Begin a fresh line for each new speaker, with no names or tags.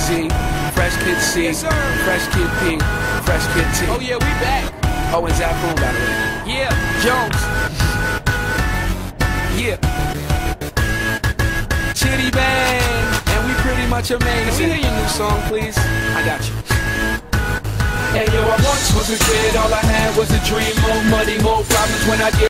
Z, Fresh Kid C,
Yes, sir.
Fresh Kid P, Fresh Kid T.
Oh yeah, we back.
Oh, and Zafoon, by the way.
Yeah.
Jones. Yeah. Chitty Bang. And we pretty much amazing. Can we hear your new song, please? I got you. Hey yo, I once was a kid, all I had was a dream. More money, more problems when I get